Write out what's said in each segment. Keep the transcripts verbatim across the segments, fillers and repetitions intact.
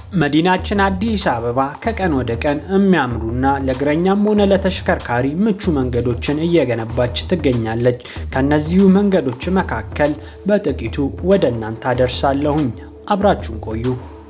መዲናችን አዲስ አበባ ከቀን ወደ ቀን የሚያምሩና ለግረኛም ሆነ ለተሽከርካሪ ምቹ መንገዶችን እየገነባች ትገኛለች። ከነዚሁ መንገዶች መካከል በጥቂቱ ወደ እናንተ አደርሳለሁኝ። አብራችሁን ቆዩ።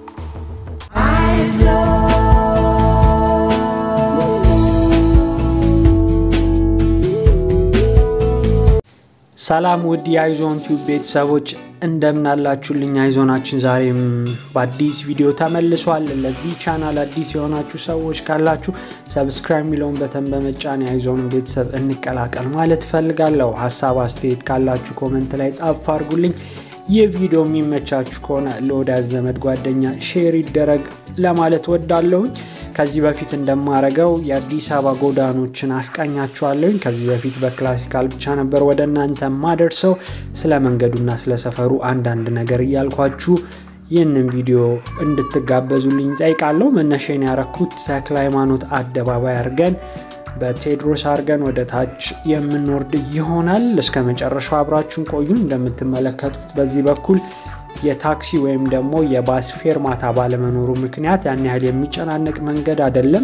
ሰላም ውድ የአይዞን ቲዩብ ቤተሰቦች እንደምን አላችሁልኝ? አይዞናችን ዛሬም በአዲስ ቪዲዮ ተመልሷል። ለዚህ ቻናል አዲስ የሆናችሁ ሰዎች ካላችሁ ሰብስክራይብ ሚለውን በተን በመጫን የአይዞን ቤተሰብ እንቀላቀል ማለት ፈልጋለሁ። ሐሳብ አስተያየት ካላችሁ ኮሜንት ላይ ጻፉ አድርጉልኝ። ይህ ቪዲዮ የሚመቻችሁ ከሆነ ለወዳጅ ዘመድ ጓደኛ ሼር ይደረግ ለማለት ወዳለሁ። ከዚህ በፊት እንደማረጋው የአዲስ አበባ ጎዳኖችን አስቃኛችኋለሁ። ከዚህ በፊት በክላሲካል ብቻ ነበር ወደ እናንተ ማደርሰው። ስለ መንገዱና ስለ ሰፈሩ አንድ አንድ ነገር ያልኳችሁ ይህንን ቪዲዮ እንድትጋበዙልኝ ጠይቃለሁ። መነሻዬን ያረኩት ተክለ ሃይማኖት አደባባይ አርገን በቴድሮስ አርገን ወደ ታች የምንወርድ ይሆናል። እስከ መጨረሻው አብራችሁን ቆዩ። እንደምትመለከቱት በዚህ በኩል የታክሲ ወይም ደግሞ የባስ ፌርማታ ባለመኖሩ ምክንያት ያን ያህል የሚጨናነቅ መንገድ አይደለም።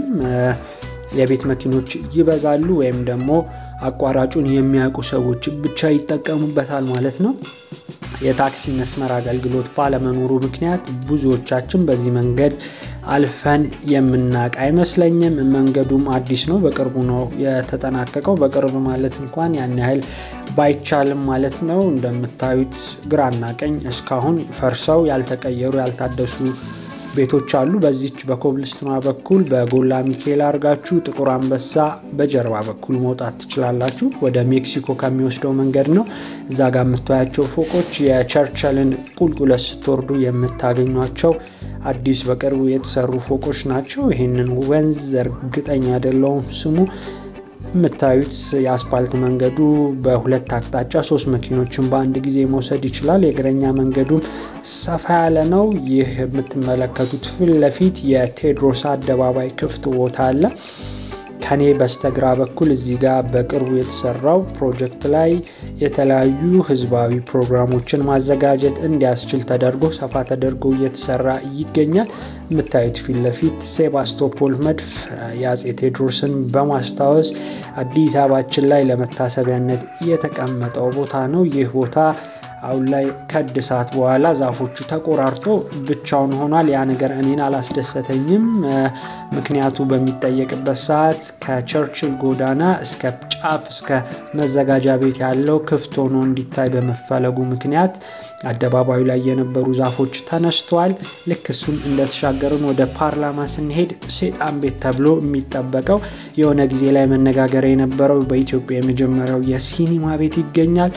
የቤት መኪኖች ይበዛሉ ወይም ደግሞ አቋራጩን የሚያውቁ ሰዎች ብቻ ይጠቀሙበታል ማለት ነው። የታክሲ መስመር አገልግሎት ባለመኖሩ ምክንያት ብዙዎቻችን በዚህ መንገድ አልፈን የምናውቅ አይመስለኝም። መንገዱም አዲስ ነው፣ በቅርቡ ነው የተጠናቀቀው። በቅርቡ ማለት እንኳን ያን ያህል ባይቻልም ማለት ነው። እንደምታዩት ግራና ቀኝ እስካሁን ፈርሰው ያልተቀየሩ ያልታደሱ ቤቶች አሉ። በዚህች በኮብልስቶን በኩል በጎላ ሚካኤል አርጋችሁ ጥቁር አንበሳ በጀርባ በኩል መውጣት ትችላላችሁ። ወደ ሜክሲኮ ከሚወስደው መንገድ ነው። እዛ ጋር የምታያቸው ፎቆች የቸርችልን ቁልቁለት ስትወርዱ የምታገኟቸው አዲስ በቅርቡ የተሰሩ ፎቆች ናቸው። ይሄንን ወንዝ እርግጠኛ አይደለሁም ስሙ። የምታዩት የአስፓልት መንገዱ በሁለት አቅጣጫ ሶስት መኪኖችን በአንድ ጊዜ መውሰድ ይችላል። የእግረኛ መንገዱም ሰፋ ያለ ነው። ይህ የምትመለከቱት ፊት ለፊት የቴድሮስ አደባባይ ክፍት ቦታ አለ። ከኔ በስተግራ በኩል እዚህ ጋር በቅርቡ የተሰራው ፕሮጀክት ላይ የተለያዩ ህዝባዊ ፕሮግራሞችን ማዘጋጀት እንዲያስችል ተደርጎ ሰፋ ተደርጎ እየተሰራ ይገኛል። የምታዩት ፊት ለፊት ሴባስቶፖል መድፍ የአጼ ቴድሮስን በማስታወስ አዲስ አበባችን ላይ ለመታሰቢያነት የተቀመጠው ቦታ ነው። ይህ ቦታ አሁን ላይ ከድሳት በኋላ ዛፎቹ ተቆራርጦ ብቻውን ሆኗል። ያ ነገር እኔን አላስደሰተኝም። ምክንያቱ በሚጠየቅበት ሰዓት ከቸርችል ጎዳና እስከ ጫፍ እስከ መዘጋጃ ቤት ያለው ክፍት ሆኖ እንዲታይ በመፈለጉ ምክንያት አደባባዩ ላይ የነበሩ ዛፎች ተነስተዋል። ልክ እሱን እንደተሻገረን ወደ ፓርላማ ስንሄድ ሴጣን ቤት ተብሎ የሚጠበቀው የሆነ ጊዜ ላይ መነጋገር የነበረው በኢትዮጵያ የመጀመሪያው የሲኒማ ቤት ይገኛል።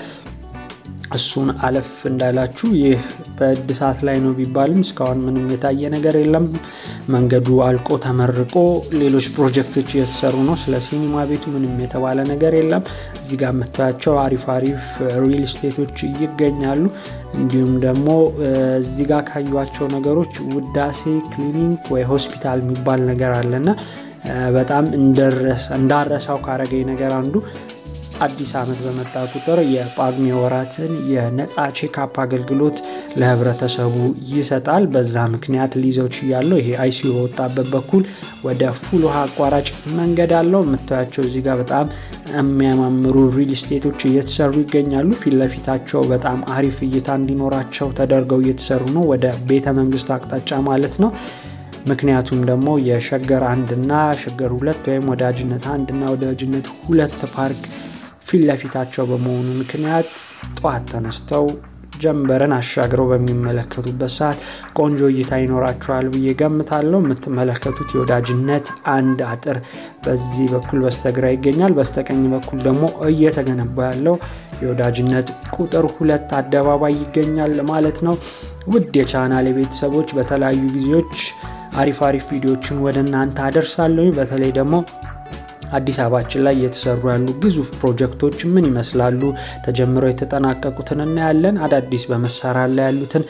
እሱን አለፍ እንዳላችሁ ይህ በእድሳት ላይ ነው ቢባልም እስካሁን ምንም የታየ ነገር የለም። መንገዱ አልቆ ተመርቆ ሌሎች ፕሮጀክቶች እየተሰሩ ነው። ስለ ሲኒማ ቤቱ ምንም የተባለ ነገር የለም። እዚህ ጋር የምታያቸው አሪፍ አሪፍ ሪል ስቴቶች ይገኛሉ። እንዲሁም ደግሞ እዚህ ጋር ካዩዋቸው ነገሮች ውዳሴ ክሊኒክ ወይ ሆስፒታል የሚባል ነገር አለና በጣም እንደረስ እንዳረሳው ካረገኝ ነገር አንዱ አዲስ አመት በመጣ ቁጥር የጳጉሜ ወራትን የነፃ ቼክአፕ አገልግሎት ለህብረተሰቡ ይሰጣል። በዛ ምክንያት ሊዞች ያለው ይሄ አይሲዩ ወጣበት በኩል ወደ ፉል ውሃ አቋራጭ መንገድ አለው። የምታያቸው እዚህ ጋር በጣም የሚያማምሩ ሪል ስቴቶች እየተሰሩ ይገኛሉ። ፊት ለፊታቸው በጣም አሪፍ እይታ እንዲኖራቸው ተደርገው እየተሰሩ ነው፣ ወደ ቤተ መንግስት አቅጣጫ ማለት ነው። ምክንያቱም ደግሞ የሸገር አንድና ሸገር ሁለት ወይም ወዳጅነት አንድና ወዳጅነት ሁለት ፓርክ ፊት ለፊታቸው በመሆኑ ምክንያት ጧት ተነስተው ጀንበረን አሻግረው በሚመለከቱበት ሰዓት ቆንጆ እይታ ይኖራቸዋል ብዬ ገምታለሁ። የምትመለከቱት የወዳጅነት አንድ አጥር በዚህ በኩል በስተግራ ይገኛል። በስተቀኝ በኩል ደግሞ እየተገነባ ያለው የወዳጅነት ቁጥር ሁለት አደባባይ ይገኛል ማለት ነው። ውድ የቻናሌ ቤተሰቦች በተለያዩ ጊዜዎች አሪፍ አሪፍ ቪዲዮዎችን ወደ እናንተ አደርሳለሁ። በተለይ ደግሞ አዲስ አበባችን ላይ የተሰሩ ያሉ ግዙፍ ፕሮጀክቶች ምን ይመስላሉ፣ ተጀምረው የተጠናቀቁትን እናያለን። አዳዲስ በመሰራት ላይ ያሉትን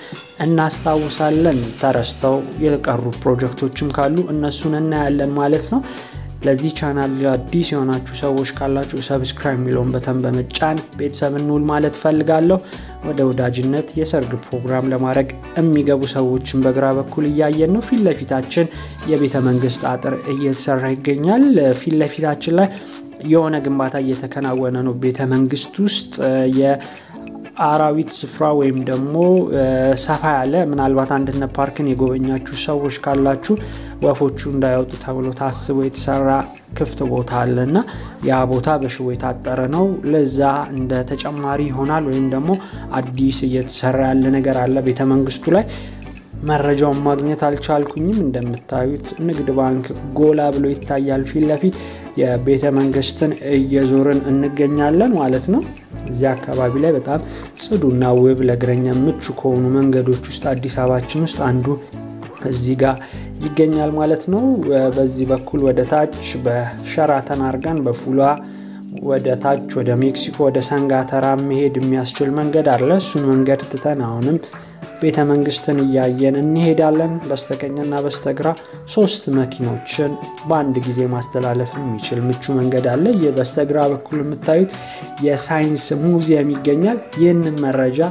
እናስታውሳለን። ተረስተው የቀሩ ፕሮጀክቶችም ካሉ እነሱን እናያለን ማለት ነው። ለዚህ ቻናል አዲስ የሆናችሁ ሰዎች ካላችሁ ሰብስክራይብ ሚለውን በተን በመጫን ቤተሰብ እንውል ማለት ፈልጋለሁ። ወደ ወዳጅነት የሰርግ ፕሮግራም ለማድረግ የሚገቡ ሰዎችን በግራ በኩል እያየን ነው። ፊት ለፊታችን የቤተ መንግስት አጥር እየተሰራ ይገኛል። ፊት ለፊታችን ላይ የሆነ ግንባታ እየተከናወነ ነው። ቤተ መንግስት ውስጥ የአራዊት ስፍራ ወይም ደግሞ ሰፋ ያለ ምናልባት አንድነት ፓርክን የጎበኛችሁ ሰዎች ካላችሁ ወፎቹ እንዳይወጡ ተብሎ ታስቦ የተሰራ ክፍት ቦታ አለና ያ ቦታ በሽቦ የታጠረ ነው። ለዛ እንደ ተጨማሪ ይሆናል ወይም ደግሞ አዲስ እየተሰራ ያለ ነገር አለ ቤተ መንግስቱ ላይ። መረጃውን ማግኘት አልቻልኩኝም። እንደምታዩት ንግድ ባንክ ጎላ ብሎ ይታያል ፊት ለፊት። የቤተ መንግስትን እየዞርን እንገኛለን ማለት ነው። እዚህ አካባቢ ላይ በጣም ጽዱና ውብ ለእግረኛ ምቹ ከሆኑ መንገዶች ውስጥ አዲስ አበባችን ውስጥ አንዱ እዚህ ጋር ይገኛል ማለት ነው። በዚህ በኩል ወደ ታች በሸራተን አርጋን በፉላ ወደ ታች ወደ ሜክሲኮ ወደ ሰንጋተራ መሄድ የሚያስችል መንገድ አለ። እሱን መንገድ ትተን አሁንም ቤተ መንግስትን እያየን እንሄዳለን። በስተቀኝና በስተግራ ሶስት መኪኖችን በአንድ ጊዜ ማስተላለፍ የሚችል ምቹ መንገድ አለ። የበስተግራ በኩል የምታዩት የሳይንስ ሙዚየም ይገኛል። ይህንን መረጃ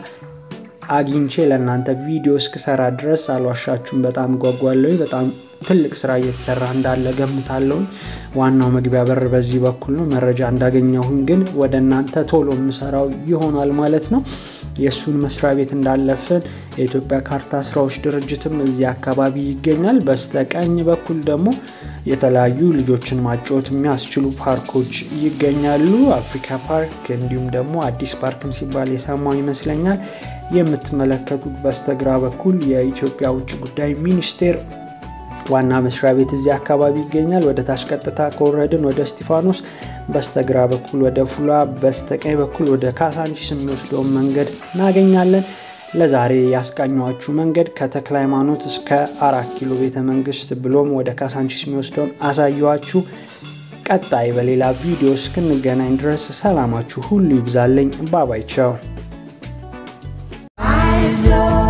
አግኝቼ ለእናንተ ቪዲዮ እስክሰራ ድረስ አልዋሻችሁም በጣም ጓጓለሁ። በጣም ትልቅ ስራ እየተሰራ እንዳለ ገምታለሁ። ዋናው መግቢያ በር በዚህ በኩል ነው። መረጃ እንዳገኘሁኝ ግን ወደ እናንተ ቶሎ ምሰራው ይሆናል ማለት ነው። የሱን መስሪያ ቤት እንዳለፈን የኢትዮጵያ ካርታ ስራዎች ድርጅትም እዚህ አካባቢ ይገኛል። በስተቀኝ በኩል ደግሞ የተለያዩ ልጆችን ማጫወት የሚያስችሉ ፓርኮች ይገኛሉ። አፍሪካ ፓርክ እንዲሁም ደግሞ አዲስ ፓርክም ሲባል የሰማው ይመስለኛል። የምትመለከቱት በስተግራ በኩል የኢትዮጵያ ውጭ ጉዳይ ሚኒስቴር ዋና መስሪያ ቤት እዚህ አካባቢ ይገኛል። ወደ ታች ቀጥታ ከወረድን ወደ እስጢፋኖስ፣ በስተግራ በኩል ወደ ፉላ፣ በስተቀኝ በኩል ወደ ካሳንቺስ የሚወስደው መንገድ እናገኛለን። ለዛሬ ያስቃኘዋችሁ መንገድ ከተክለ ሃይማኖት እስከ አራት ኪሎ ቤተ መንግስት ብሎም ወደ ካሳንቺስ የሚወስደውን አሳየዋችሁ። ቀጣይ በሌላ ቪዲዮ እስክንገናኝ ድረስ ሰላማችሁ ሁሉ ይብዛልኝ። ባባይ ቻው።